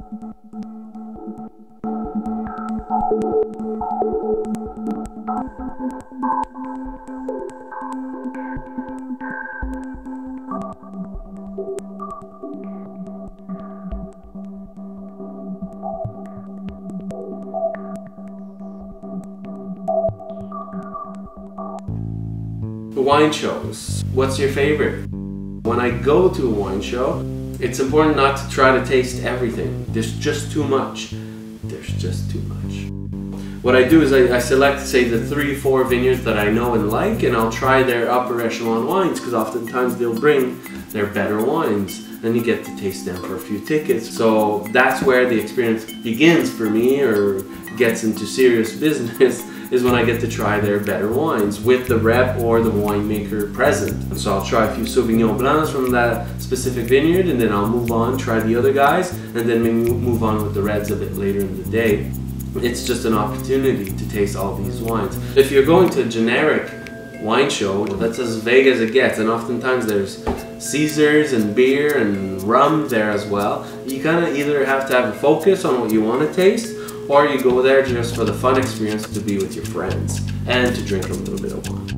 Wine shows. What's your favorite? When I go to a wine show, it's important not to try to taste everything. There's just too much. There's just too much. What I do is I select, say, the 3-4 vineyards that I know and like, and I'll try their upper echelon wines, because oftentimes they'll bring their better wines, and you get to taste them for a few tickets. So that's where the experience begins for me, or gets into serious business, is when I get to try their better wines with the rep or the winemaker present. So I'll try a few Sauvignon Blancs from that specific vineyard, and then I'll move on, try the other guys, and then maybe move on with the reds a bit later in the day. It's just an opportunity to taste all these wines. If you're going to a generic wine show, that's as vague as it gets, and oftentimes there's Caesars and beer and rum there as well. You kind of either have to have a focus on what you want to taste, or you go there just for the fun experience to be with your friends and to drink a little bit of wine.